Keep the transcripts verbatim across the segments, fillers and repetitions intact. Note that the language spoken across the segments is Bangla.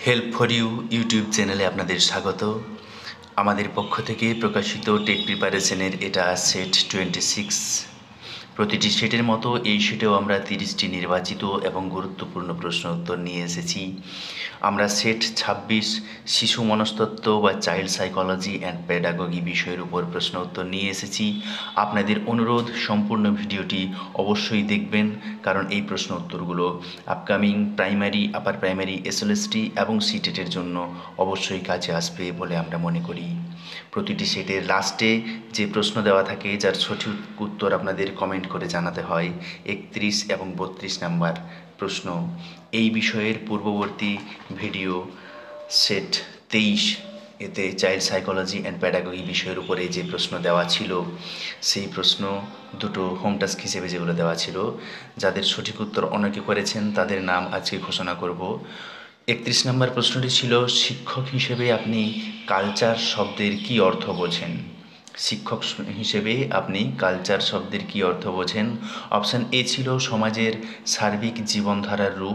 হেল্প ফর ইউ ইউটিউব চ্যানেলে আপনাদের স্বাগত। আমাদের পক্ষ থেকে প্রকাশিত টেট প্রিপারেশনের এটা সেট টোয়েন্টি সিক্স। প্রতিটি সেটের মতো এই সেটেও আমরা তিরিশটি নির্বাচিত এবং গুরুত্বপূর্ণ প্রশ্ন উত্তর নিয়ে এসেছি। আমরা সেট ছাব্বিশ শিশু মনস্তত্ত্ব বা চাইল্ড সাইকোলজি অ্যান্ড পেডাগজি বিষয়ের উপর প্রশ্ন উত্তর নিয়ে এসেছি। আপনাদের অনুরোধ সম্পূর্ণ ভিডিওটি অবশ্যই দেখবেন, কারণ এই প্রশ্ন উত্তরগুলো upcoming primary, upper primary, SLST এবং সিটেটের জন্য অবশ্যই কাজে আসবে বলে আমরা মনে করি। প্রতিটি সেটের লাস্টে যে প্রশ্ন দেওয়া থাকে, যার সঠিক উত্তর আপনাদের কমেন্ট করে জানাতে হয়, একত্রিশ এবং বত্রিশ নাম্বার প্রশ্ন। এই বিষয়ের পূর্ববর্তী ভিডিও সেট তেইশ এতে চাইল্ড সাইকোলজি অ্যান্ড প্যাডাগজি বিষয়ের উপরে যে প্রশ্ন দেওয়া ছিল, সেই প্রশ্ন দুটো হোম টাস্ক হিসেবে যেগুলো দেওয়া ছিল, যাদের সঠিক উত্তর অনেকে করেছেন তাদের নাম আজকে ঘোষণা করব। একত্রিশ নম্বর প্রশ্নটি ছিল, শিক্ষক হিসেবে আপনি কালচার শব্দের কী অর্থ বোঝেন? শিক্ষক হিসেবে আপনি কালচার শব্দের কী অর্থ বোঝেন? অপশান এ ছিল সমাজের সার্বিক জীবনধারার রূপ,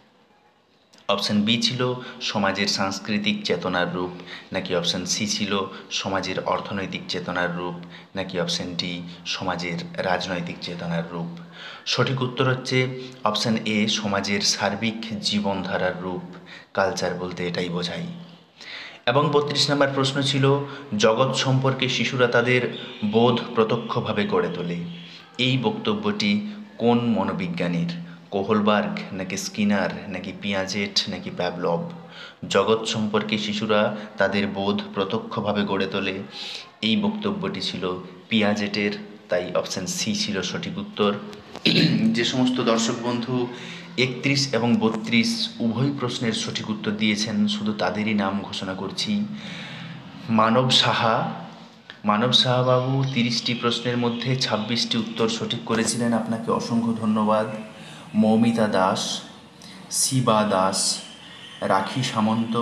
অপশান বি ছিল সমাজের সাংস্কৃতিক চেতনার রূপ, নাকি অপশান সি ছিল সমাজের অর্থনৈতিক চেতনার রূপ, নাকি অপশান ডি সমাজের রাজনৈতিক চেতনার রূপ? সঠিক উত্তর হচ্ছে অপশান এ, সমাজের সার্বিক জীবনধারার রূপ। কালচার বলতে এটাই বোঝায়। এবং বত্রিশ নম্বর প্রশ্ন ছিল, জগৎ সম্পর্কে শিশুরা তাদের বোধ প্রত্যক্ষভাবে গড়ে তোলে। এই বক্তব্যটি কোন মনোবিজ্ঞানীর? কোহলবার্গ, নাকি স্কিনার, নাকি পিয়াজেট, নাকি প্যাভলভ? জগৎ সম্পর্কে শিশুরা তাদের বোধ প্রত্যক্ষভাবে গড়ে তোলে, এই বক্তব্যটি ছিল পিয়াজেটের, তাই অপশান সি ছিল সঠিক উত্তর। যে সমস্ত দর্শক বন্ধু একত্রিশ এবং বত্রিশ উভয় প্রশ্নের সঠিক উত্তর দিয়েছেন, শুধু তাদেরই নাম ঘোষণা করছি। মানব সাহা মানব সাহাবাবু তিরিশটি প্রশ্নের মধ্যে ছাব্বিশটি উত্তর সঠিক করেছিলেন, আপনাকে অসংখ্য ধন্যবাদ। মৌমিতা দাস, শিবা দাস, রাখি সামন্ত,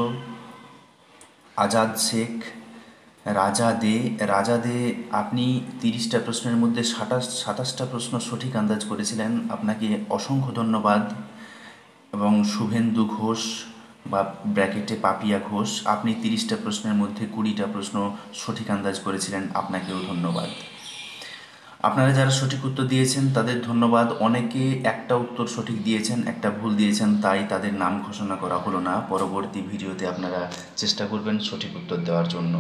আজাদ শেখ, রাজা দে রাজা দে আপনি তিরিশটা প্রশ্নের মধ্যে সাতাশ সাতাশটা প্রশ্ন সঠিক আন্দাজ করেছিলেন, আপনাকে অসংখ্য ধন্যবাদ। এবং শুভেন্দু ঘোষ বা ব্র্যাকেটে পাপিয়া ঘোষ, আপনি তিরিশটা প্রশ্নের মধ্যে কুড়িটা প্রশ্ন সঠিক আন্দাজ করেছিলেন, আপনাকেও ধন্যবাদ। আপনারা যারা সঠিক উত্তর দিয়েছেন তাদের ধন্যবাদ। অনেকে একটা উত্তর সঠিক দিয়েছেন, একটা ভুল দিয়েছেন, তাই তাদের নাম ঘোষণা করা হলো না। পরবর্তী ভিডিওতে আপনারা চেষ্টা করবেন সঠিক উত্তর দেওয়ার জন্য।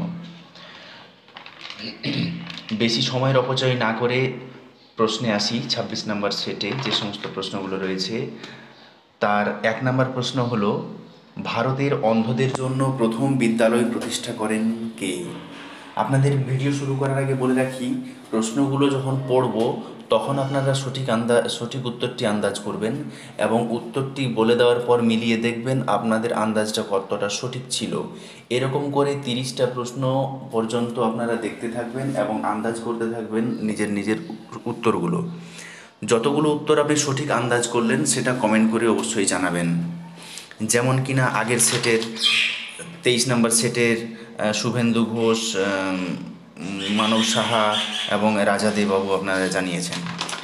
বেশি সময়ের অপচয় না করে প্রশ্নে আসি। ছাব্বিশ নম্বর সেটে যে সমস্ত প্রশ্নগুলো রয়েছে, তার এক নম্বর প্রশ্ন হলো, ভারতের অন্ধদের জন্য প্রথম বিদ্যালয় প্রতিষ্ঠা করেন কে? আপনাদের ভিডিও শুরু করার আগে বলে রাখি, প্রশ্নগুলো যখন পড়ব তখন আপনারা সঠিক আন্দাজ সঠিক উত্তরটি আন্দাজ করবেন এবং উত্তরটি বলে দেওয়ার পর মিলিয়ে দেখবেন আপনাদের আন্দাজটা কতটা সঠিক ছিল। এরকম করে তিরিশটা প্রশ্ন পর্যন্ত আপনারা দেখতে থাকবেন এবং আন্দাজ করতে থাকবেন নিজের নিজের উত্তরগুলো। যতগুলো উত্তর আপনি সঠিক আন্দাজ করলেন সেটা কমেন্ট করে অবশ্যই জানাবেন। যেমন কিনা আগের সেটের তেইশ নম্বর সেটের শুভেন্দু ঘোষ, মানব সাহা এবং রাজা দেবাবু আপনারা জানিয়েছেন।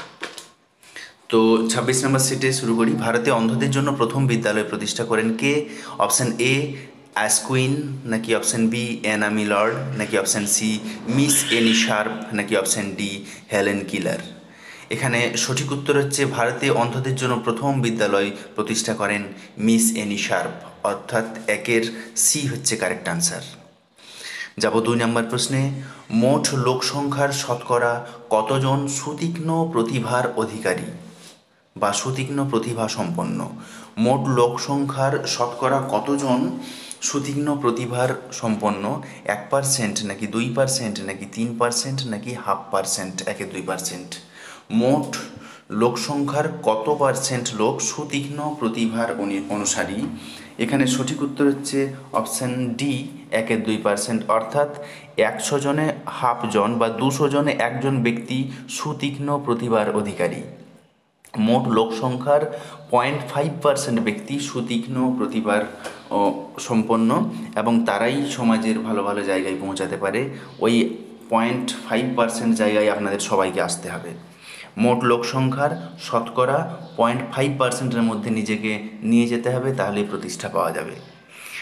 তো ছাব্বিশ নম্বর সেটে শুরু করি। ভারতে অন্ধদের জন্য প্রথম বিদ্যালয় প্রতিষ্ঠা করেন কে? অপশান এ অ্যাসকুইন, নাকি অপশান বি অ্যানা মিলার্ড, নাকি option C Miss Annie Sharp, নাকি অপশান ডি হেলেন কিলার? এখানে সঠিক উত্তর হচ্ছে ভারতে অন্ধদের জন্য প্রথম বিদ্যালয় প্রতিষ্ঠা করেন মিস এনি শার্প, অর্থাৎ একের সি হচ্ছে কারেক্ট আনসার। যাব দুই নম্বর প্রশ্নে। মোট লোক সংখ্যার শতকরা কতজন সুতীক্ষ্ণ প্রতিভার অধিকারী বা সুতীক্ষ্ণ প্রতিভা সম্পন্ন? মোট লোক সংখ্যার শতকরা কতজন সুতীক্ষ্ণ প্রতিভার সম্পন্ন? এক পার্সেন্ট, নাকি দুই পার্সেন্ট, নাকি তিন পার্সেন্ট, নাকি হাফ পার্সেন্ট, একে দুই পার্সেন্ট? মোট লোক সংখ্যার কত পার্সেন্ট লোক সুতীক্ষ্ণ প্রতিভার অনুসারী? এখানে সঠিক উত্তর হচ্ছে অপশান ডি, একের দুই পার্সেন্ট, অর্থাৎ একশো জনে হাফ জন বা দুশো জনে একজন ব্যক্তি সুতীক্ষ্ণ প্রতিভার অধিকারী। মোট লোক সংখ্যার পয়েন্ট ফাইভ পার্সেন্ট ব্যক্তি সুতীক্ষ্ণ প্রতিভার সম্পন্ন এবং তারাই সমাজের ভালো ভালো জায়গায় পৌঁছাতে পারে। ওই পয়েন্ট ফাইভ পার্সেন্ট জায়গায় আপনাদের সবাইকে আসতে হবে। মোট লোক সংখ্যার শতকরা পয়েন্ট ফাইভ পার্সেন্টের মধ্যে নিজেকে নিয়ে যেতে হবে, তাহলে প্রতিষ্ঠা পাওয়া যাবে।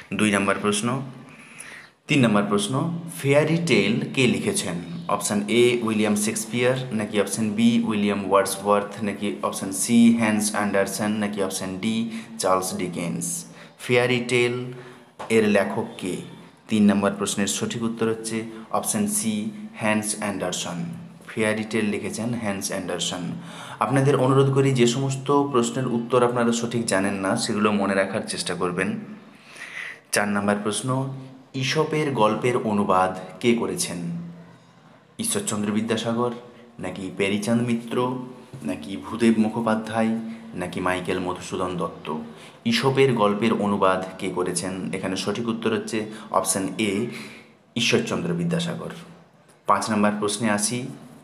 দুই নম্বর প্রশ্ন। তিন নম্বর প্রশ্ন, ফেয়ারি টেল কে লিখেছেন? অপশান এ উইলিয়াম শেক্সপিয়ার, নাকি অপশান বি উইলিয়াম ওয়ার্ডসওয়ার্থ, নাকি অপশান সি হ্যান্স অ্যান্ডারসন, নাকি option D Charles Dickens. Fairy tale এর লেখক কে? তিন নম্বর প্রশ্নের সঠিক উত্তর হচ্ছে option C Hans Andersen. Fairy tale লিখেছেন হ্যান্স অ্যান্ডারসন। আপনাদের অনুরোধ করি, যে সমস্ত প্রশ্নের উত্তর আপনারা সঠিক জানেন না সেগুলো মনে রাখার চেষ্টা করবেন। চার নম্বর প্রশ্ন, ঈশপের গল্পের অনুবাদ কে করেছেন? ঈশ্বরচন্দ্র বিদ্যাসাগর, নাকি প্যারীচাঁদ মিত্র, নাকি ভূদেব মুখোপাধ্যায়, নাকি মাইকেল মধুসূদন দত্ত। ঈশপের গল্পের অনুবাদ কে করেছেন? এখানে সঠিক উত্তর হচ্ছে অপশান এ ঈশ্বরচন্দ্র বিদ্যাসাগর। পাঁচ নম্বর প্রশ্নে আসি,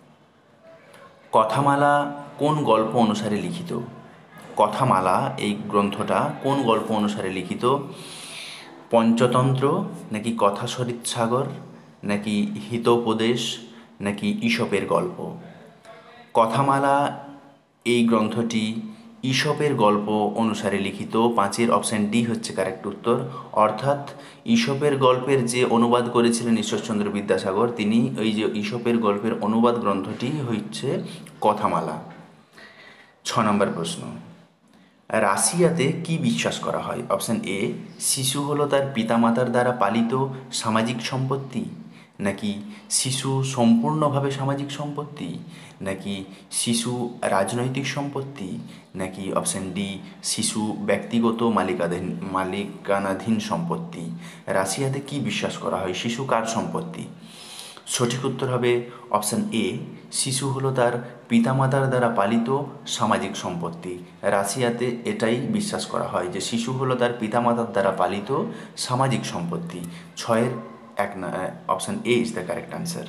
কথামালা কোন গল্প অনুসারে লিখিত? কথামালা এই গ্রন্থটা কোন গল্প অনুসারে লিখিত? পঞ্চতন্ত্র, নাকি কথা সরিৎসাগর, নাকি হিতোপদেশ, নাকি ঈশপের গল্প। কথামালা এই গ্রন্থটি ঈশপের গল্প অনুসারে লিখিত। পাঁচের অপশান ডি হচ্ছে কারেক্ট উত্তর। অর্থাৎ ঈশপের গল্পের যে অনুবাদ করেছিলেন ঈশ্বরচন্দ্র বিদ্যাসাগর, তিনি ওই যে ঈশপের গল্পের অনুবাদ গ্রন্থটি হচ্ছে কথামালা। ছ নম্বর প্রশ্ন, রাশিয়াতে কি বিশ্বাস করা হয়? অপশান এ শিশু হলো তার পিতামাতার দ্বারা পালিত সামাজিক সম্পত্তি, নাকি শিশু সম্পূর্ণভাবে সামাজিক সম্পত্তি, নাকি শিশু রাজনৈতিক সম্পত্তি, নাকি অপশান ডি শিশু ব্যক্তিগত মালিকাধীন মালিকানাধীন সম্পত্তি। রাশিয়াতে কি বিশ্বাস করা হয়? শিশু কার সম্পত্তি? সঠিক উত্তর হবে অপশান এ শিশু হলো তার পিতামাতার দ্বারা পালিত সামাজিক সম্পত্তি। রাশিয়াতে এটাই বিশ্বাস করা হয় যে শিশু হলো তার পিতামাতার দ্বারা পালিত সামাজিক সম্পত্তি। ছয়ের এক option A is the correct answer.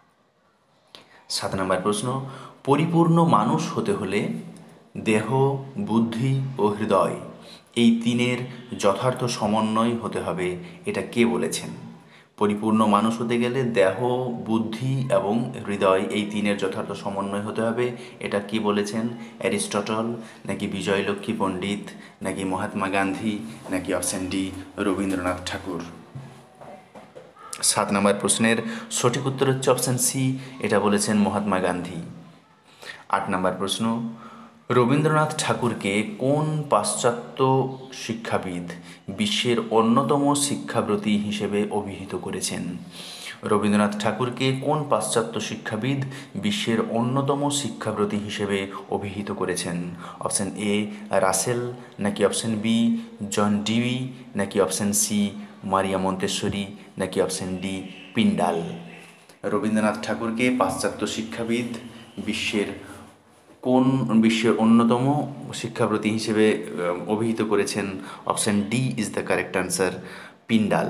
সাত নম্বর প্রশ্ন, পরিপূর্ণ মানুষ হতে হলে দেহ, বুদ্ধি ও হৃদয় এই তিনের যথার্থ সমন্বয় হতে হবে, এটা কে বলেছেন? পরিপূর্ণ মানুষ হতে গেলে দেহ, বুদ্ধি এবং হৃদয় এই তিনের যথার্থ সমন্বয় হতে হবে, এটা কি বলেছেন? অ্যারিস্টটল, নাকি বিজয়লক্ষ্মী পণ্ডিত, নাকি মহাত্মা গান্ধী, নাকি অপশান ডি রবীন্দ্রনাথ ঠাকুর। সাত নম্বর প্রশ্নের সঠিক উত্তর হচ্ছে অপশান সি, এটা বলেছেন মহাত্মা গান্ধী। আট নম্বর প্রশ্ন, রবীন্দ্রনাথ ঠাকুরকে কোন পাশ্চাত্য শিক্ষাবিদ বিশ্বের অন্যতম শিক্ষাব্রতী হিসেবে অভিহিত করেছেন? রবীন্দ্রনাথ ঠাকুরকে কোন পাশ্চাত্য শিক্ষাবিদ বিশ্বের অন্যতম শিক্ষাব্রতী হিসেবে অভিহিত করেছেন? অপশান এ রাসেল, নাকি অপশান বি জন ডিউই, নাকি অপশান সি মারিয়া মন্তেশ্বরী, নাকি অপশান ডি পিন্ডাল। রবীন্দ্রনাথ ঠাকুরকে পাশ্চাত্য শিক্ষাবিদ বিশ্বের কোন বিশ্বের অন্যতম শিক্ষাব্রতী হিসেবে অভিহিত করেছেন? Option D is the correct answer, পিন্ডাল।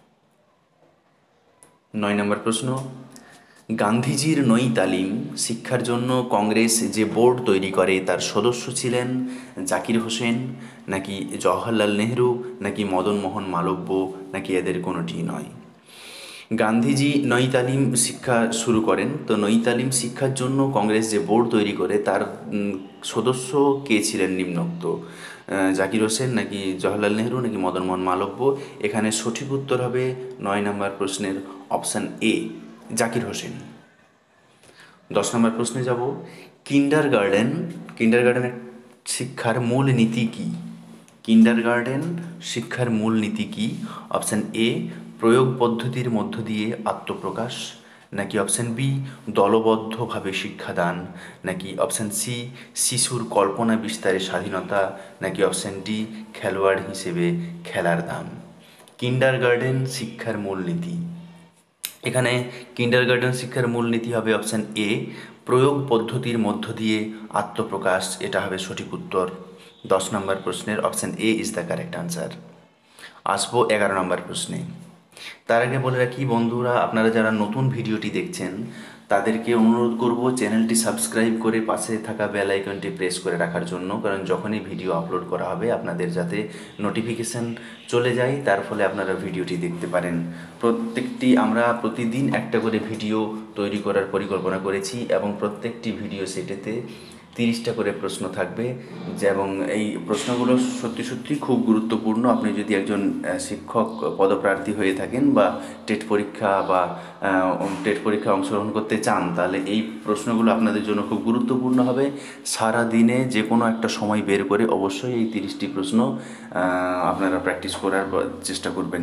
নয় নম্বর প্রশ্ন, গান্ধীজির নই তালিম শিক্ষার জন্য কংগ্রেস যে বোর্ড তৈরি করে তার সদস্য ছিলেন জাকির হোসেন, নাকি জওহরলাল নেহরু, নাকি মদন মোহন মালব্য, নাকি এদের কোনোটি নয়? গান্ধীজি নই তালিম শিক্ষা শুরু করেন, তো নই তালিম শিক্ষার জন্য কংগ্রেস যে বোর্ড তৈরি করে তার সদস্য কে ছিলেন নিম্নোক্ত? জাকির হোসেন, নাকি জওহরলাল নেহরু, নাকি মদন মোহন মালব্য। এখানে সঠিক উত্তর হবে নয় নম্বর প্রশ্নের অপশান এ জাকির হোসেন। দশ নম্বর প্রশ্নে যাব, কিন্ডার গার্ডেন কিন্ডার গার্ডেনের শিক্ষার মূল নীতি কী? কিন্ডার গার্ডেন শিক্ষার মূল নীতি কী? অপশান এ প্রয়োগ পদ্ধতির মধ্য দিয়ে আত্মপ্রকাশ, নাকি অপশান বি দলবদ্ধভাবে শিক্ষাদান, নাকি অপশান সি শিশুর কল্পনা বিস্তারে স্বাধীনতা, নাকি অপশান ডি খেলোয়াড় হিসেবে খেলার দাম। কিন্ডার গার্ডেন শিক্ষার মূলনীতি, এখানে কিন্ডার গার্ডেন শিক্ষার মূলনীতি হবে অপশান এ প্রয়োগ পদ্ধতির মধ্য দিয়ে আত্মপ্রকাশ, এটা হবে সঠিক উত্তর। দশ নম্বর প্রশ্নের option A is the correct answer. আসবো এগারো নম্বর প্রশ্নে। তার আগে বলে রাখি বন্ধুরা, আপনারা যারা নতুন ভিডিওটি দেখছেন তাদেরকে অনুরোধ করব চ্যানেলটি সাবস্ক্রাইব করে পাশে থাকা বেল আইকনটি প্রেস করে রাখার জন্য, কারণ যখনই ভিডিও আপলোড করা হবে আপনাদের যাতে নোটিফিকেশান চলে যায়, তার ফলে আপনারা ভিডিওটি দেখতে পারেন। প্রত্যেকটি আমরা প্রতিদিন একটা করে ভিডিও তৈরি করার পরিকল্পনা করেছি এবং প্রত্যেকটি ভিডিও সেটেতে তিরিশটা করে প্রশ্ন থাকবে, এবং এই প্রশ্নগুলো সত্যি সত্যি খুব গুরুত্বপূর্ণ। আপনি যদি একজন শিক্ষক পদপ্রার্থী হয়ে থাকেন বা টেট পরীক্ষা বা টেট পরীক্ষায় অংশগ্রহণ করতে চান, তাহলে এই প্রশ্নগুলো আপনাদের জন্য খুব গুরুত্বপূর্ণ হবে। সারা দিনে যে কোনো একটা সময় বের করে অবশ্যই এই তিরিশটি প্রশ্ন আপনারা প্র্যাকটিস করার চেষ্টা করবেন।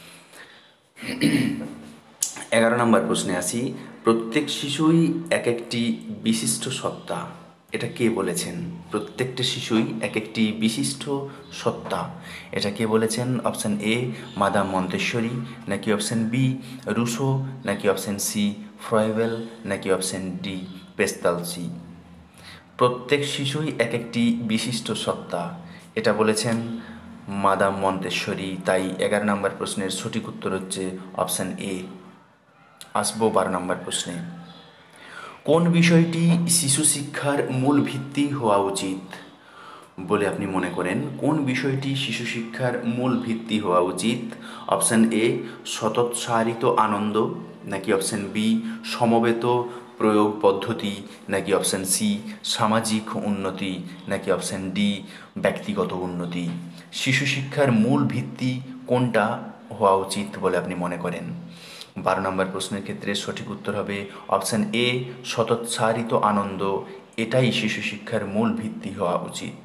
এগারো নম্বর প্রশ্নে আসি। প্রত্যেক শিশুই এক একটি বিশিষ্ট সত্তা, এটা কে বলেছেন? প্রত্যেকটা শিশুই এক একটি বিশিষ্ট সত্তা, এটা কে বলেছেন? অপশান এ মাদাম মন্তেশ্বরী, নাকি অপশান বি রুশো, নাকি অপশান সি ফ্রয়েবেল, নাকি অপশান ডি পেস্তালসি। প্রত্যেক শিশুই এক একটি বিশিষ্ট সত্তা, এটা বলেছেন মাদাম মন্তেশ্বরী। তাই এগারো নম্বর প্রশ্নের সঠিক উত্তর হচ্ছে অপশান এ। আসবো বারো নম্বর প্রশ্নে। কোন বিষয়টি শিশু শিক্ষার মূল ভিত্তি হওয়া উচিত বলে আপনি মনে করেন? কোন বিষয়টি শিশু শিক্ষার মূল ভিত্তি হওয়া উচিত? অপশান এ স্বতঃসারিত আনন্দ, নাকি অপশান বি সমবেত প্রয়োগ পদ্ধতি, নাকি অপশান সি সামাজিক উন্নতি, নাকি অপশান ডি ব্যক্তিগত উন্নতি। শিশু শিক্ষার মূল ভিত্তি কোনটা হওয়া উচিত বলে আপনি মনে করেন? বারো নম্বর প্রশ্নের ক্ষেত্রে সঠিক উত্তর হবে অপশান এ স্বতঃসারিত আনন্দ, এটাই শিশু শিক্ষার মূল ভিত্তি হওয়া উচিত।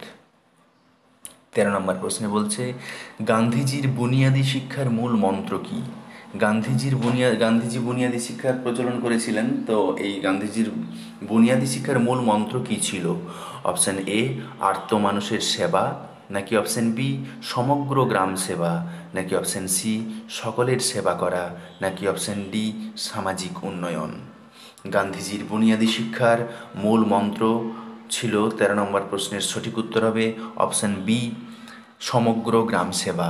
তেরো নম্বর প্রশ্নে বলছে গান্ধীজির বুনিয়াদী শিক্ষার মূল মন্ত্র কি? গান্ধীজির বুনিয়া গান্ধীজি বুনিয়াদী শিক্ষার প্রচলন করেছিলেন, তো এই গান্ধীজির বুনিয়াদী শিক্ষার মূল মন্ত্র কি ছিল? অপশান এ আর্ত মানুষের সেবা, নাকি অপশান বি সমগ্র গ্রাম সেবা, নাকি অপশান সি সকলের সেবা করা, নাকি অপশান ডি সামাজিক উন্নয়ন। গান্ধীজির বুনিয়াদী শিক্ষার মূল মন্ত্র ছিল, তেরো নম্বর প্রশ্নের সঠিক উত্তর হবে অপশান বি সমগ্র গ্রাম সেবা।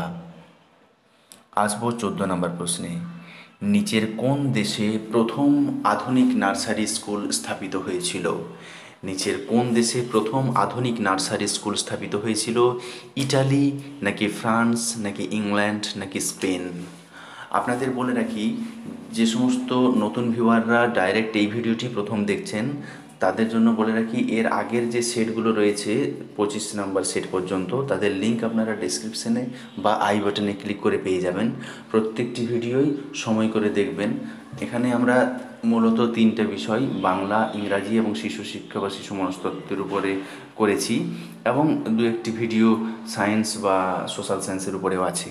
আসবো চোদ্দ নম্বর প্রশ্নে। নিচের কোন দেশে প্রথম আধুনিক নার্সারি স্কুল স্থাপিত হয়েছিল? নিচের কোন দেশে প্রথম আধুনিক নার্সারি স্কুল স্থাপিত হয়েছিল? ইটালি, নাকি ফ্রান্স, নাকি ইংল্যান্ড, নাকি স্পেন। আপনাদের বলে রাখি, যে সমস্ত নতুন ভিউয়াররা ডাইরেক্ট এই ভিডিওটি প্রথম দেখছেন, তাদের জন্য বলে রাখি, এর আগের যে সেটগুলো রয়েছে পঁচিশ নাম্বার সেট পর্যন্ত, তাদের লিঙ্ক আপনারা ডেসক্রিপশনে বা আই বাটনে ক্লিক করে পেয়ে যাবেন। প্রত্যেকটি ভিডিওই সময় করে দেখবেন। এখানে আমরা মূলত তিনটে বিষয়, বাংলা, ইংরাজি এবং শিশু শিক্ষা বা শিশু মনস্তত্ত্বের উপরে করেছি, এবং দু একটি ভিডিও সায়েন্স বা সোশ্যাল সায়েন্সের উপরেও আছে।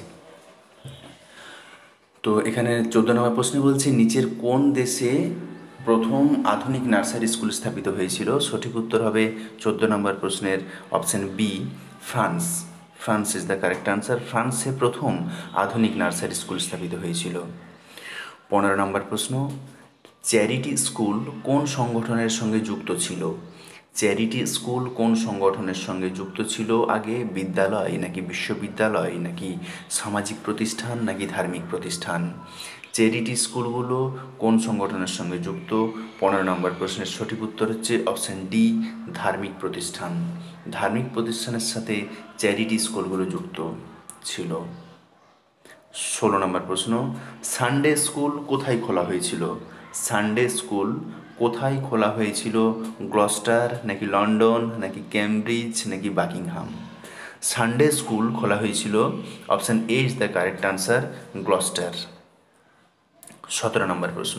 তো এখানে চোদ্দ নম্বর প্রশ্নে বলছে নিচের কোন দেশে প্রথম আধুনিক নার্সারি স্কুল স্থাপিত হয়েছিল? সঠিক উত্তর হবে চোদ্দ নম্বর প্রশ্নের option B France. France is the correct answer. ফ্রান্সে প্রথম আধুনিক নার্সারি স্কুল স্থাপিত হয়েছিল। পনেরো নম্বর প্রশ্ন, চ্যারিটি স্কুল কোন সংগঠনের সঙ্গে যুক্ত ছিল? চ্যারিটি স্কুল কোন সংগঠনের সঙ্গে যুক্ত ছিল আগে? বিদ্যালয়, নাকি বিশ্ববিদ্যালয়, নাকি সামাজিক প্রতিষ্ঠান, নাকি ধার্মিক প্রতিষ্ঠান। চ্যারিটি স্কুলগুলো কোন সংগঠনের সঙ্গে যুক্ত? পনেরো নম্বর প্রশ্নের সঠিক উত্তর হচ্ছে অপশান ডি ধার্মিক প্রতিষ্ঠান। ধার্মিক প্রতিষ্ঠানের সাথে চ্যারিটি স্কুলগুলো যুক্ত ছিল। ষোলো নম্বর প্রশ্ন, সানডে স্কুল কোথায় খোলা হয়েছিল? সানডে স্কুল কোথায় খোলা হয়েছিল? গ্লস্টার, নাকি লন্ডন, নাকি ক্যামব্রিজ, নাকি বাকিংহাম। সানডে স্কুল খোলা হয়েছিল, option A is the correct answer, Gloucester. সতেরো নম্বর প্রশ্ন,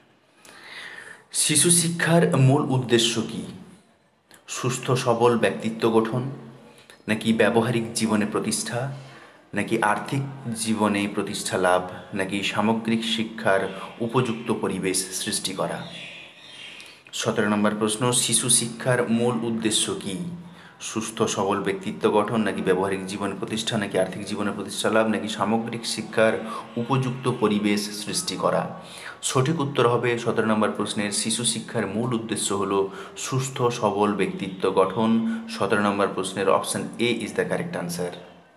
শিশু শিক্ষার মূল উদ্দেশ্য কি? সুস্থ সবল ব্যক্তিত্ব গঠন, নাকি ব্যবহারিক জীবনে প্রতিষ্ঠা, নাকি আর্থিক জীবনে প্রতিষ্ঠা লাভ, নাকি সামগ্রিক শিক্ষার উপযুক্ত পরিবেশ সৃষ্টি করা। সতেরো নম্বর প্রশ্ন, শিশু শিক্ষার মূল উদ্দেশ্য কি? সুস্থ সবল ব্যক্তিত্ব গঠন, নাকি ব্যবহারিক জীবন প্রতিষ্ঠা, নাকি আর্থিক জীবনে প্রতিষ্ঠা লাভ, নাকি সামগ্রিক শিক্ষার উপযুক্ত পরিবেশ সৃষ্টি করা। সঠিক উত্তর হবে সতেরো নম্বর প্রশ্নের শিশু শিক্ষার মূল উদ্দেশ্য হল সুস্থ সবল ব্যক্তিত্ব গঠন। সতেরো নম্বর প্রশ্নের option A is the correct answer.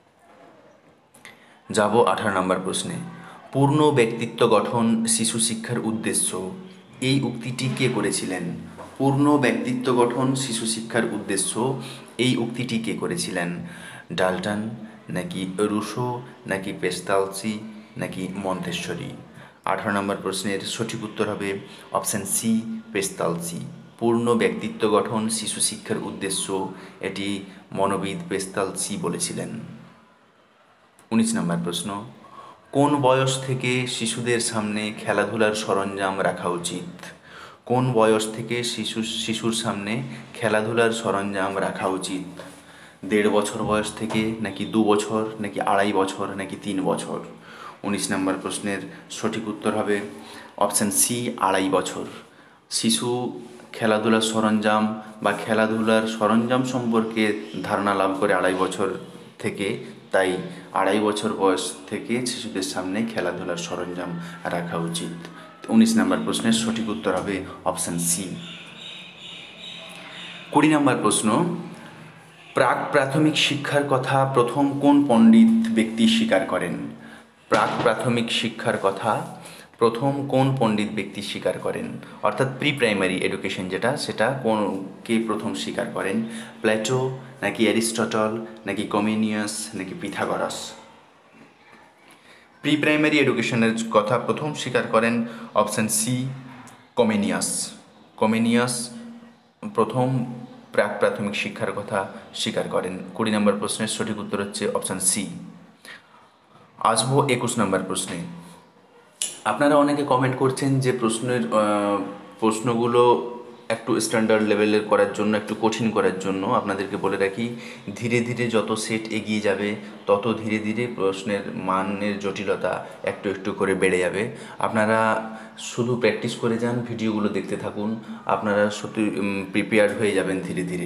যাব আঠারো নম্বর প্রশ্নে, পূর্ণ ব্যক্তিত্ব গঠন শিশু শিক্ষার উদ্দেশ্য, এই উক্তিটি কে করেছিলেন? পূর্ণ ব্যক্তিত্ব গঠন শিশু শিক্ষার উদ্দেশ্য, এই উক্তিটি কে করেছিলেন? ডাল্টন, নাকি রুশো, নাকি পেস্তালসি, নাকি মন্তেশ্বরী। আঠারো নম্বর প্রশ্নের সঠিক উত্তর হবে অপশান সি পেস্তালসি। পূর্ণ ব্যক্তিত্ব গঠন শিশু শিক্ষার উদ্দেশ্য, এটি মনোবিদ পেস্তালসি বলেছিলেন। উনিশ নম্বর প্রশ্ন, কোন বয়স থেকে শিশুদের সামনে খেলাধুলার সরঞ্জাম রাখা উচিত? কোন বয়স থেকে শিশু শিশুর সামনে খেলাধুলার সরঞ্জাম রাখা উচিত? দেড় বছর বয়স থেকে, নাকি দু বছর, নাকি আড়াই বছর, নাকি তিন বছর? উনিশ নম্বর প্রশ্নের সঠিক উত্তর হবে অপশান সি, আড়াই বছর। শিশু খেলাধুলার সরঞ্জাম বা খেলাধুলার সরঞ্জাম সম্পর্কে ধারণা লাভ করে আড়াই বছর থেকে, তাই আড়াই বছর বয়স থেকে শিশুদের সামনে খেলাধুলার সরঞ্জাম রাখা উচিত। উনিশ নম্বর প্রশ্নের সঠিক উত্তর হবে অপশান সি। কুড়ি নম্বর প্রশ্ন, প্রাক প্রাথমিক শিক্ষার কথা প্রথম কোন পণ্ডিত ব্যক্তি স্বীকার করেন? প্রাক প্রাথমিক শিক্ষার কথা প্রথম কোন পণ্ডিত ব্যক্তি স্বীকার করেন? অর্থাৎ প্রি প্রাইমারি এডুকেশন যেটা, সেটা কোন কে প্রথম স্বীকার করেন? প্লেটো, নাকি অ্যারিস্টটল, নাকি কমেনিয়াস, নাকি পিথাগোরাস? প্রি প্রাইমারি এডুকেশনের কথা প্রথম স্বীকার করেন অপশান সি, কমেনিয়াস। কমেনিয়াস প্রথম প্রাক প্রাথমিক শিক্ষার কথা স্বীকার করেন। কুড়ি নম্বর প্রশ্নের সঠিক উত্তর হচ্ছে অপশান সি। আসবো একুশ নম্বর প্রশ্নে। আপনারা অনেকে কমেন্ট করছেন যে প্রশ্নের প্রশ্নগুলো একটু স্ট্যান্ডার্ড লেভেলের করার জন্য, একটু কঠিন করার জন্য আপনাদেরকে বলে রাখি, ধীরে ধীরে যত সেট এগিয়ে যাবে তত ধীরে ধীরে প্রশ্নের মানের জটিলতা একটু একটু করে বেড়ে যাবে। আপনারা শুধু প্র্যাকটিস করে যান, ভিডিওগুলো দেখতে থাকুন, আপনারা সত্যি প্রিপেয়ার্ড হয়ে যাবেন ধীরে ধীরে।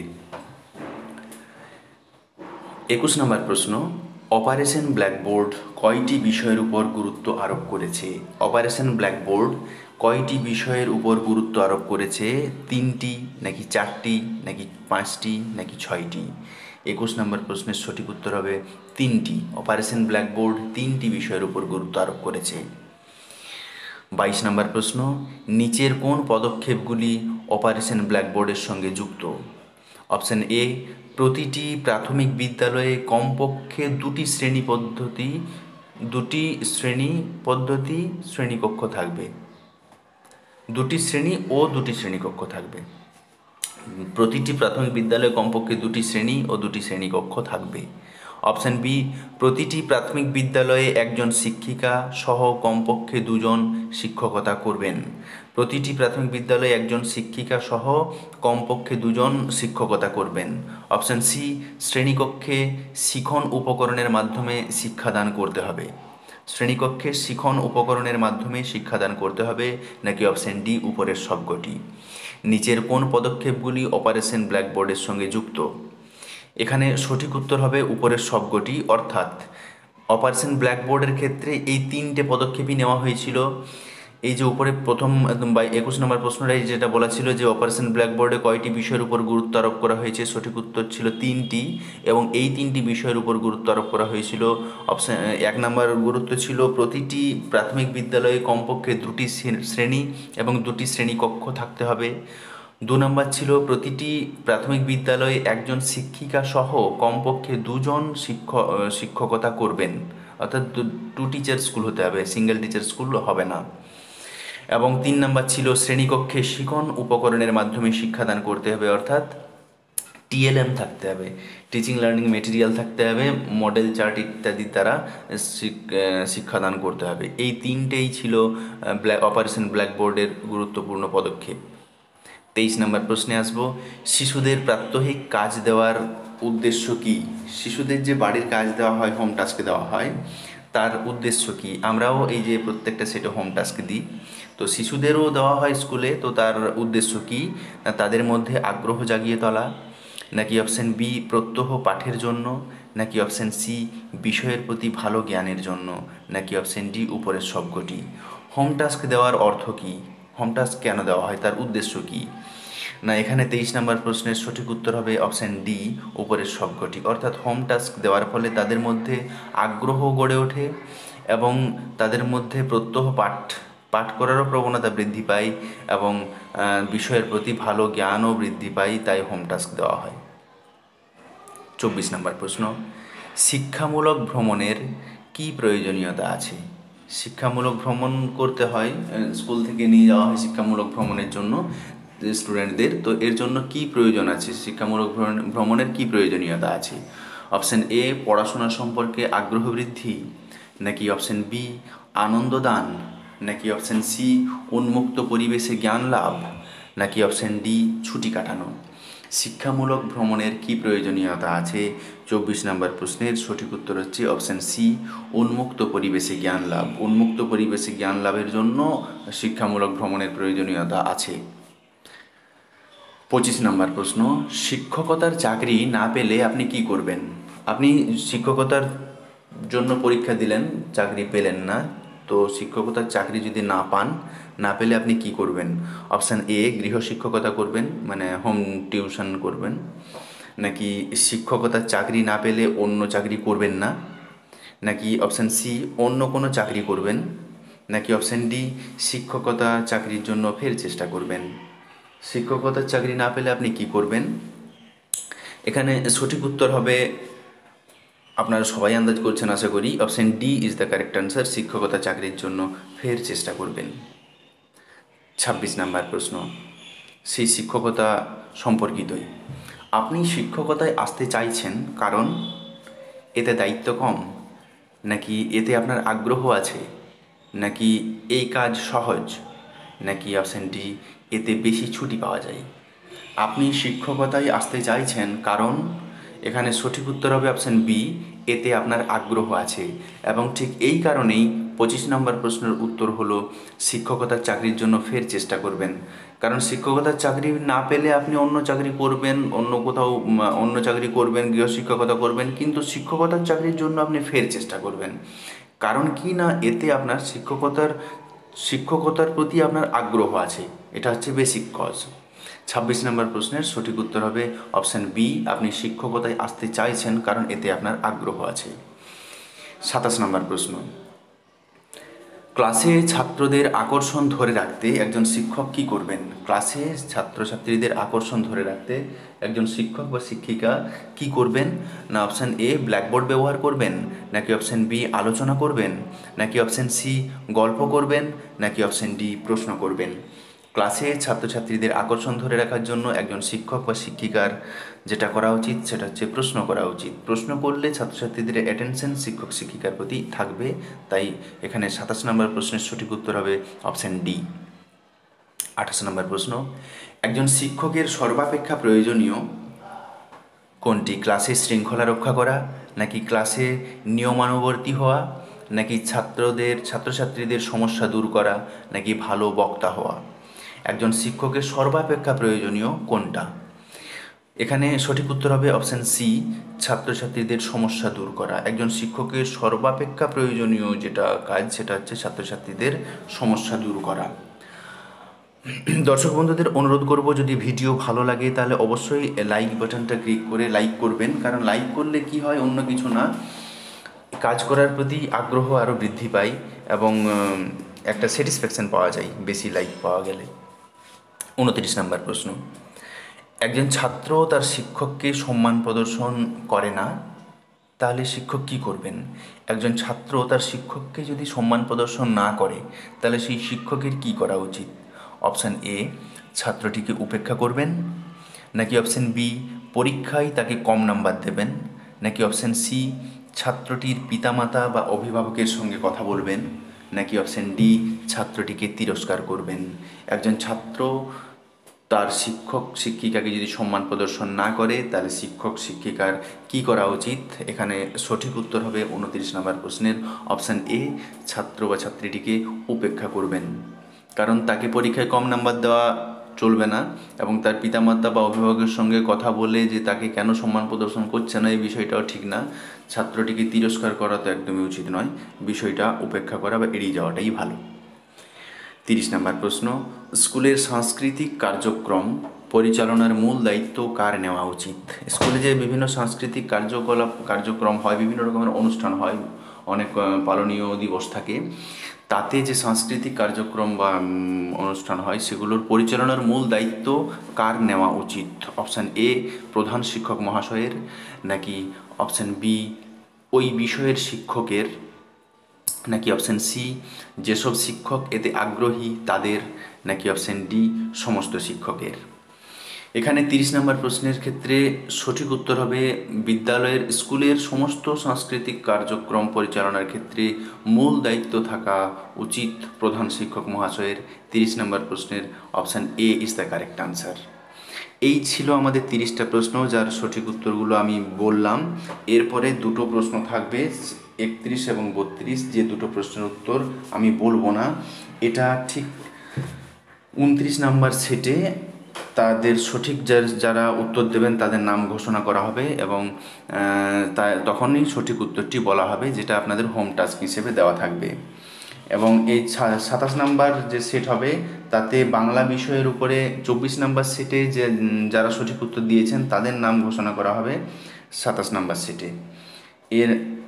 একুশ নম্বর প্রশ্ন, অপারেশন ব্ল্যাকবোর্ড কয়টি বিষয়ের উপর গুরুত্ব আরোপ করেছে? অপারেশন ব্ল্যাকবোর্ড কয়টি বিষয়ের উপর গুরুত্ব আরোপ করেছে? তিনটি, নাকি চারটি, নাকি পাঁচটি, নাকি ছয়টি? একুশ নম্বর প্রশ্নের সঠিক উত্তর হবে তিনটি। অপারেশন ব্ল্যাকবোর্ড তিনটি বিষয়ের উপর গুরুত্ব আরোপ করেছে। বাইশ নম্বর প্রশ্ন, নিচের কোন পদক্ষেপগুলি অপারেশন ব্ল্যাকবোর্ডের সঙ্গে যুক্ত? অপশান এ, প্রতিটি প্রাথমিক বিদ্যালয়ে কমপক্ষে দুটি শ্রেণী পদ্ধতি দুটি শ্রেণী পদ্ধতি শ্রেণীকক্ষ থাকবে। দুটি শ্রেণী ও দুটি শ্রেণীকক্ষ থাকবে। প্রতিটি প্রাথমিক বিদ্যালয়ে কমপক্ষে দুটি শ্রেণী ও দুটি শ্রেণীকক্ষ থাকবে। অপশান বি, প্রতিটি প্রাথমিক বিদ্যালয়ে একজন শিক্ষিকা সহ কমপক্ষে দুজন শিক্ষকতা করবেন। প্রতিটি প্রাথমিক বিদ্যালয়ে একজন শিক্ষিকা সহ কমপক্ষে দুজন শিক্ষকতা করবেন। অপশান সি, শ্রেণীকক্ষে শিখন উপকরণের মাধ্যমে শিক্ষাদান করতে হবে। শ্রেণীকক্ষে শিখন উপকরণের মাধ্যমে শিক্ষাদান করতে হবে, নাকি অপশান ডি, উপরের সবকটি? নিচের কোন পদক্ষেপগুলি অপারেশন ব্ল্যাকবোর্ডের সঙ্গে যুক্ত? এখানে সঠিক উত্তর হবে উপরের সবকটি, অর্থাৎ অপারেশন ব্ল্যাকবোর্ডের ক্ষেত্রে এই তিনটে পদক্ষেপই নেওয়া হয়েছিল। এই যে উপরে প্রথম একদম বা একুশ নম্বর প্রশ্নটাই যেটা বলা ছিল যে অপারেশন ব্ল্যাকবোর্ডে কয়টি বিষয়ের উপর গুরুত্ব আরোপ করা হয়েছে, সঠিক উত্তর ছিল তিনটি, এবং এই তিনটি বিষয়ের উপর গুরুত্ব আরোপ করা হয়েছিল। অপশান এক নম্বর গুরুত্ব ছিল প্রতিটি প্রাথমিক বিদ্যালয়ে কমপক্ষে দুটি শ্রেণী এবং দুটি শ্রেণীকক্ষ থাকতে হবে। দু নম্বর ছিল প্রতিটি প্রাথমিক বিদ্যালয়ে একজন শিক্ষিকা সহ কমপক্ষে দুজন শিক্ষক শিক্ষকতা করবেন, অর্থাৎ টু টিচার স্কুল হতে হবে, সিঙ্গেল টিচার স্কুল হবে না। এবং তিন নম্বর ছিল শ্রেণীকক্ষে শিখন উপকরণের মাধ্যমে শিক্ষাদান করতে হবে, অর্থাৎ টিএলএম থাকতে হবে, টিচিং লার্নিং মেটেরিয়াল থাকতে হবে, মডেল চার্ট ইত্যাদির দ্বারা শিক্ষাদান করতে হবে। এই তিনটেই ছিল ব্ল্যাক অপারেশন ব্ল্যাকবোর্ডের গুরুত্বপূর্ণ পদক্ষেপ। তেইশ নম্বর প্রশ্নে আসব, শিশুদের প্রাত্যহিক কাজ দেওয়ার উদ্দেশ্য কী? শিশুদের যে বাড়ির কাজ দেওয়া হয়, হোম টাস্ক দেওয়া হয়, তার উদ্দেশ্য কী? আমরাও এই যে প্রত্যেকটা সেটে হোম টাস্ক দিই, তো শিশুদেরও দেওয়া হয় স্কুলে, তো তার উদ্দেশ্য কী? না তাদের মধ্যে আগ্রহ জাগিয়ে তোলা, নাকি অপশান বি, প্রত্যহ পাঠের জন্য, নাকি অপশান সি, বিষয়ের প্রতি ভালো জ্ঞানের জন্য, নাকি অপশান ডি, উপরের সবকটি? হোম টাস্ক দেওয়ার অর্থ কী? হোম টাস্ক কেন দেওয়া হয়, তার উদ্দেশ্য কী? না এখানে তেইশ নম্বর প্রশ্নের সঠিক উত্তর হবে অপশান ডি, উপরের সবকটি। অর্থাৎ হোম টাস্ক দেওয়ার ফলে তাদের মধ্যে আগ্রহ গড়ে ওঠে এবং তাদের মধ্যে প্রত্যহ পাঠ পাঠ করারও প্রবণতা বৃদ্ধি পায় এবং বিষয়ের প্রতি ভালো জ্ঞানও বৃদ্ধি পায়, তাই হোম টাস্ক দেওয়া হয়। চব্বিশ নম্বর প্রশ্ন, শিক্ষামূলক ভ্রমণের কী প্রয়োজনীয়তা আছে? শিক্ষামূলক ভ্রমণ করতে হয়, স্কুল থেকে নিয়ে যাওয়া হয় শিক্ষামূলক ভ্রমণের জন্য, স্টুডেন্টদের, তো এর জন্য কি প্রয়োজন আছে, শিক্ষামূলক ভ্রমণের কি প্রয়োজনীয়তা আছে? অপশান এ পড়াশোনা সম্পর্কে আগ্রহ বৃদ্ধি, নাকি অপশান বি আনন্দদান, নাকি অপশান সি উন্মুক্ত পরিবেশে জ্ঞান লাভ, নাকি অপশান ডি ছুটি কাটানো। শিক্ষামূলক ভ্রমণের কি প্রয়োজনীয়তা আছে? চব্বিশ নম্বর প্রশ্নের সঠিক উত্তর হচ্ছে অপশান সি উন্মুক্ত পরিবেশে জ্ঞান লাভ। উন্মুক্ত পরিবেশে জ্ঞান লাভের জন্য শিক্ষামূলক ভ্রমণের প্রয়োজনীয়তা আছে। পঁচিশ নম্বর প্রশ্ন, শিক্ষকতার চাকরি না পেলে আপনি কি করবেন? আপনি শিক্ষকতার জন্য পরীক্ষা দিলেন, চাকরি পেলেন না, তো শিক্ষকতার চাকরি যদি না পান, না পেলে আপনি কি করবেন? অপশান এ গৃহশিক্ষকতা করবেন, মানে হোম টিউশন করবেন, নাকি শিক্ষকতার চাকরি না পেলে অন্য চাকরি করবেন না, নাকি অপশান সি অন্য কোনো চাকরি করবেন, নাকি অপশান ডি শিক্ষকতা চাকরির জন্য ফের চেষ্টা করবেন। শিক্ষকতার চাকরি না পেলে আপনি কি করবেন? এখানে সঠিক উত্তর হবে, আপনারা সবাই আন্দাজ করছেন আশা করি, option D is the correct answer, শিক্ষকতা চাকরির জন্য ফের চেষ্টা করবেন। ছাব্বিশ নাম্বার প্রশ্ন সেই শিক্ষকতা সম্পর্কিতই। আপনি শিক্ষকতায় আসতে চাইছেন কারণ এতে দায়িত্ব কম, নাকি এতে আপনার আগ্রহ আছে, নাকি এই কাজ সহজ, নাকি অপশান ডি এতে বেশি ছুটি পাওয়া যায়। আপনি শিক্ষকতায় আসতে চাইছেন কারণ, এখানে সঠিক উত্তর হবে অপশান বি এতে আপনার আগ্রহ আছে, এবং ঠিক এই কারণেই পঁচিশ নম্বর প্রশ্নের উত্তর হলো শিক্ষকতার চাকরির জন্য ফের চেষ্টা করবেন। কারণ শিক্ষকতার চাকরি না পেলে আপনি অন্য চাকরি করবেন, অন্য কোথাও অন্য চাকরি করবেন, গৃহশিক্ষকতা করবেন, কিন্তু শিক্ষকতার চাকরির জন্য আপনি ফের চেষ্টা করবেন। কারণ কি না, এতে আপনার শিক্ষকতার শিক্ষকতার প্রতি আপনার আগ্রহ আছে, এটা হচ্ছে বেসিক কজ। ছাব্বিশ নম্বর প্রশ্নের সঠিক উত্তর হবে অপশান বি, আপনি শিক্ষকতায় আসতে চাইছেন কারণ এতে আপনার আগ্রহ আছে। সাতাশ নম্বর প্রশ্ন, ক্লাসে ছাত্রদের আকর্ষণ ধরে রাখতে একজন শিক্ষক কি করবেন? ক্লাসে ছাত্রছাত্রীদের আকর্ষণ ধরে রাখতে একজন শিক্ষক বা শিক্ষিকা কি করবেন? না অপশান এ ব্ল্যাকবোর্ড ব্যবহার করবেন, নাকি অপশান বি আলোচনা করবেন, নাকি অপশান সি গল্প করবেন, নাকি অপশান ডি প্রশ্ন করবেন। ক্লাসে ছাত্রছাত্রীদের আকর্ষণ ধরে রাখার জন্য একজন শিক্ষক বা শিক্ষিকার যেটা করা উচিত সেটা হচ্ছে প্রশ্ন করা উচিত। প্রশ্ন করলে ছাত্রছাত্রীদের অ্যাটেনশন শিক্ষক শিক্ষিকার প্রতি থাকবে, তাই এখানে সাতাশ নম্বর প্রশ্নের সঠিক উত্তর হবে অপশান ডি। আঠাশ নম্বর প্রশ্ন, একজন শিক্ষকের সর্বাপেক্ষা প্রয়োজনীয় কোনটি? ক্লাসে শৃঙ্খলা রক্ষা করা, নাকি ক্লাসে নিয়মানুবর্তী হওয়া, নাকি ছাত্রদের ছাত্রছাত্রীদের সমস্যা দূর করা, নাকি ভালো বক্তা হওয়া। একজন শিক্ষকের সর্বাপেক্ষা প্রয়োজনীয় কোনটা? এখানে সঠিক উত্তর হবে অপশান সি ছাত্রছাত্রীদের সমস্যা দূর করা। একজন শিক্ষকের সর্বাপেক্ষা প্রয়োজনীয় যেটা কাজ সেটা হচ্ছে ছাত্রছাত্রীদের সমস্যা দূর করা। দর্শক বন্ধুদের অনুরোধ করব, যদি ভিডিও ভালো লাগে তাহলে অবশ্যই লাইক বাটনটা ক্লিক করে লাইক করবেন, কারণ লাইক করলে কি হয়, অন্য কিছু না, কাজ করার প্রতি আগ্রহ আরও বৃদ্ধি পায় এবং একটা স্যাটিসফ্যাকশান পাওয়া যায় বেশি লাইক পাওয়া গেলে। উনত্রিশ নম্বর প্রশ্ন, একজন ছাত্র তার শিক্ষককে সম্মান প্রদর্শন করে না, তাহলে শিক্ষক কি করবেন? একজন ছাত্র তার শিক্ষককে যদি সম্মান প্রদর্শন না করে তাহলে সেই শিক্ষকের কি করা উচিত? অপশান এ ছাত্রটিকে উপেক্ষা করবেন, নাকি অপশান বি পরীক্ষায় তাকে কম নাম্বার দেবেন, নাকি অপশান সি ছাত্রটির পিতামাতা বা অভিভাবকের সঙ্গে কথা বলবেন, নাকি অপশান ডি ছাত্রটিকে তিরস্কার করবেন। একজন ছাত্র তার শিক্ষক শিক্ষিকাকে যদি সম্মান প্রদর্শন না করে তাহলে শিক্ষক শিক্ষিকার কি করা উচিত? এখানে সঠিক উত্তর হবে উনত্রিশ নম্বর প্রশ্নের অপশান এ ছাত্র বা ছাত্রীটিকে উপেক্ষা করবেন। কারণ তাকে পরীক্ষায় কম নাম্বার দেওয়া চলবে না, এবং তার পিতামাতা বা অভিভাবকের সঙ্গে কথা বলে যে তাকে কেন সম্মান প্রদর্শন করছে না এই বিষয়টাও ঠিক না। ছাত্রটিকে তিরস্কার করা তো একদমই উচিত নয়, বিষয়টা উপেক্ষা করা বা এড়িয়ে যাওয়াটাই ভালো। তিরিশ নম্বর প্রশ্ন, স্কুলের সাংস্কৃতিক কার্যক্রম পরিচালনার মূল দায়িত্ব কার নেওয়া উচিত? স্কুলে যে বিভিন্ন সাংস্কৃতিক কার্যকলাপ কার্যক্রম হয়, বিভিন্ন রকমের অনুষ্ঠান হয়, অনেক পালনীয় দিবস থাকে, তাতে যে সাংস্কৃতিক কার্যক্রম বা অনুষ্ঠান হয় সেগুলোর পরিচালনার মূল দায়িত্ব কার নেওয়া উচিত? অপশান এ প্রধান শিক্ষক মহাশয়ের, নাকি অপশান বি ওই বিষয়ের শিক্ষকের, নাকি অপশান সি যেসব শিক্ষক এতে আগ্রহী তাদের, নাকি অপশান ডি সমস্ত শিক্ষকের। এখানে তিরিশ নম্বর প্রশ্নের ক্ষেত্রে সঠিক উত্তর হবে বিদ্যালয়ের স্কুলের সমস্ত সাংস্কৃতিক কার্যক্রম পরিচালনার ক্ষেত্রে মূল দায়িত্ব থাকা উচিত প্রধান শিক্ষক মহাশয়ের। তিরিশ নম্বর প্রশ্নের option A is the correct answer. এই ছিল আমাদের তিরিশটা প্রশ্ন, যার সঠিক উত্তরগুলো আমি বললাম। এরপরে দুটো প্রশ্ন থাকবে, একত্রিশ এবং বত্রিশ, যে দুটো প্রশ্নের উত্তর আমি বলবো না। এটা ঠিক উনত্রিশ নাম্বার সেটে তাদের সঠিক যারা উত্তর দেবেন তাদের নাম ঘোষণা করা হবে এবং তা তখনই সঠিক উত্তরটি বলা হবে, যেটা আপনাদের হোম টাস্ক হিসেবে দেওয়া থাকবে। এবং এই সাতাশ নাম্বার যে সেট হবে তাতে বাংলা বিষয়ের উপরে চব্বিশ নাম্বার সেটে যে যারা সঠিক উত্তর দিয়েছেন তাদের নাম ঘোষণা করা হবে সাতাশ নাম্বার সেটে। এর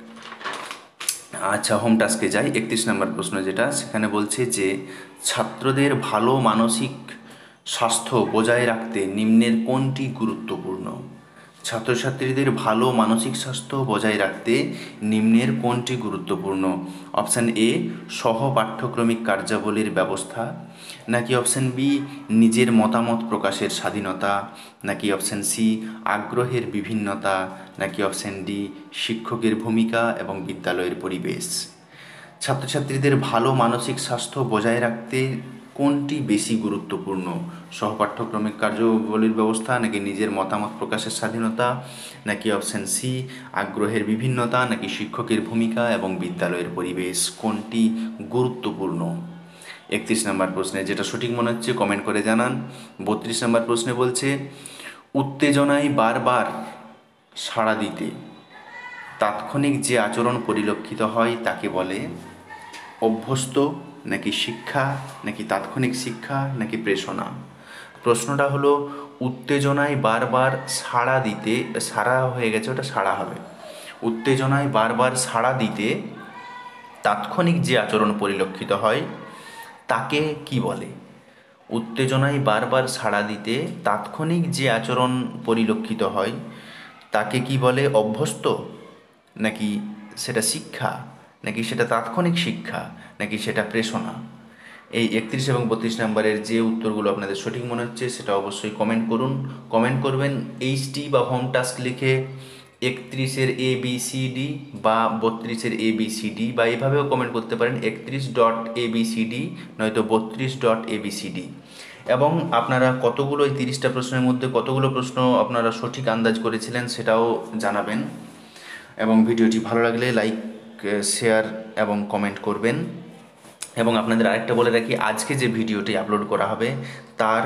আচ্ছা, হোম টাস্কে যাই। একত্রিশ নম্বর প্রশ্ন যেটা, সেখানে বলছে যে ছাত্রদের ভালো মানসিক স্বাস্থ্য বজায় রাখতে নিম্নের কোনটি গুরুত্বপূর্ণ? ছাত্রছাত্রীদের ভালো মানসিক স্বাস্থ্য বজায় রাখতে নিম্নের কোনটি গুরুত্বপূর্ণ? অপশান এ সহ পাঠ্যক্রমিক কার্যাবলীর ব্যবস্থা, নাকি অপশান বি নিজের মতামত প্রকাশের স্বাধীনতা, নাকি অপশান সি আগ্রহের বিভিন্নতা, নাকি অপশান ডি শিক্ষকের ভূমিকা এবং বিদ্যালয়ের পরিবেশ। ছাত্রছাত্রীদের ভালো মানসিক স্বাস্থ্য বজায় রাখতে কোনটি বেশি গুরুত্বপূর্ণ? সহপাঠ্যক্রমিক কার্যাবলীর ব্যবস্থা, নাকি নিজের মতামত প্রকাশের স্বাধীনতা, নাকি অপশান সি আগ্রহের বিভিন্নতা, নাকি শিক্ষকের ভূমিকা এবং বিদ্যালয়ের পরিবেশ? কোনটি গুরুত্বপূর্ণ? একত্রিশ নম্বর প্রশ্নে যেটা সঠিক মনে হচ্ছে কমেন্ট করে জানান। বত্রিশ নম্বর প্রশ্নে বলছে উত্তেজনায় বারবার সাড়া দিতে তাৎক্ষণিক যে আচরণ পরিলক্ষিত হয় তাকে বলে অভ্যস্ত, নাকি শিক্ষা, নাকি তাৎক্ষণিক শিক্ষা, নাকি প্রেষণা? প্রশ্নটা হলো উত্তেজনায় বারবার সাড়া দিতে, সাড়া হয়ে গেছে ওটা সাড়া হবে, উত্তেজনায় বারবার সাড়া দিতে তাৎক্ষণিক যে আচরণ পরিলক্ষিত হয় তাকে কি বলে? উত্তেজনায় বারবার সাড়া দিতে তাৎক্ষণিক যে আচরণ পরিলক্ষিত হয় তাকে কি বলে? অভ্যস্ত, নাকি সেটা শিক্ষা, নাকি সেটা তাৎক্ষণিক শিক্ষা, নাকি সেটা প্রেষণা? এই একত্রিশ এবং বত্রিশ নম্বরের যে উত্তরগুলো আপনাদের সঠিক মনে হচ্ছে সেটা অবশ্যই কমেন্ট করুন। কমেন্ট করবেন এইচটি বা হোম টাস্ক লিখে একত্রিশের এ বি সি ডি বা বত্রিশের এ বি সি ডি, বা এভাবেও কমেন্ট করতে পারেন একত্রিশ dot A B C D নয়তো বত্রিশ dot A B C D. এবং আপনারা কতগুলো এই তিরিশটা প্রশ্নের মধ্যে কতগুলো প্রশ্ন আপনারা সঠিক আন্দাজ করেছিলেন সেটাও জানাবেন। এবং ভিডিওটি ভালো লাগলে লাইক, শেয়ার এবং কমেন্ট করবেন। এবং আপনাদের আরেকটা বলে রাখি, আজকে যে ভিডিওটি আপলোড করা হবে তার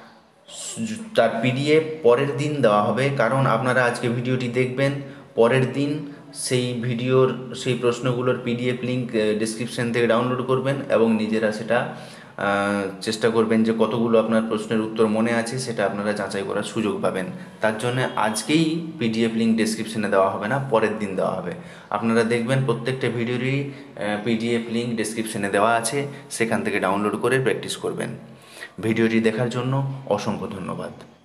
তার পিডিএফ পরের দিন দেওয়া হবে, কারণ আপনারা আজকে ভিডিওটি দেখবেন, পরের দিন সেই ভিডিওর সেই প্রশ্নগুলোর পিডিএফ লিঙ্ক ডেসক্রিপশন থেকে ডাউনলোড করবেন এবং নিজেরা সেটা চেষ্টা করবেন যে কতগুলো আপনার প্রশ্নের উত্তর মনে আছে সেটা আপনারা যাচাই করার সুযোগ পাবেন। তার জন্য আজকেই পিডিএফ লিঙ্ক ডেসক্রিপশনে দেওয়া হবে না, পরের দিন দেওয়া হবে। আপনারা দেখবেন প্রত্যেকটা ভিডিওরই পিডিএফ লিঙ্ক ডেসক্রিপশনে দেওয়া আছে, সেখান থেকে ডাউনলোড করে প্র্যাকটিস করবেন। ভিডিওটি দেখার জন্য অসংখ্য ধন্যবাদ।